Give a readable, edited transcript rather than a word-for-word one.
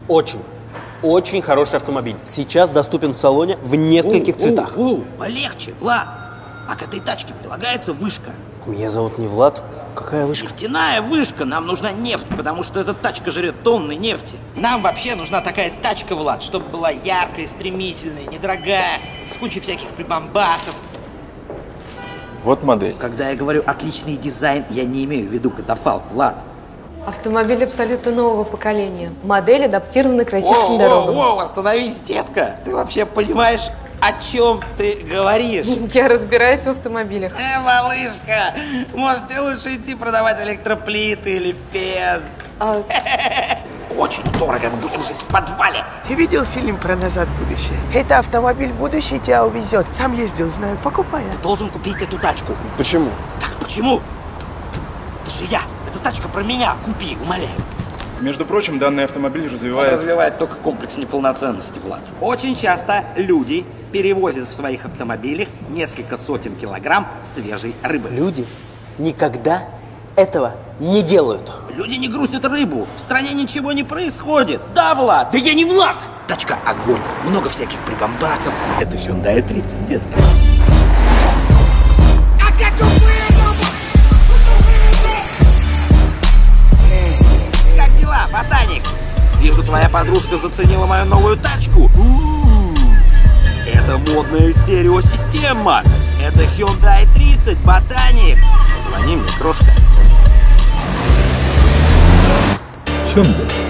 Очень, очень хороший автомобиль. Сейчас доступен в салоне в нескольких цветах. Полегче, Влад. А к этой тачке прилагается вышка. Меня зовут не Влад. Какая вышка? Нефтяная вышка. Нам нужна нефть, потому что эта тачка жрет тонны нефти. Нам вообще нужна такая тачка, Влад, чтобы была яркая, стремительная, недорогая, с кучей всяких прибамбасов. Вот модель. Когда я говорю отличный дизайн, я не имею в виду катафалк, Влад. Автомобиль абсолютно нового поколения. Модель адаптирована к российским дорогам. Остановись, детка. Ты вообще понимаешь, о чем ты говоришь? Я разбираюсь в автомобилях. Малышка, может, тебе лучше идти продавать электроплиты или фен? Очень дорого, мы будем жить в подвале. Ты видел фильм про «Назад в будущее»? Это автомобиль будущее тебя увезет. Сам ездил, знаю, покупай. Ты должен купить эту тачку. Почему? Как почему? Это же я. Эта тачка про меня. Купи, умоляю. Между прочим, данный автомобиль Он развивает... развивает только комплекс неполноценности, Влад. Очень часто люди перевозят в своих автомобилях несколько сотен килограмм свежей рыбы. Люди никогда этого не делают. Люди не грузят рыбу. В стране ничего не происходит. Да, Влад? Да я не Влад! Тачка огонь. Много всяких прибамбасов. Это Hyundai 30, детка. Как дела, ботаник? Вижу, твоя подружка заценила мою новую тачку. Это модная стереосистема. Это Hyundai 30, ботаник. Звони мне, крошка. Hyundai.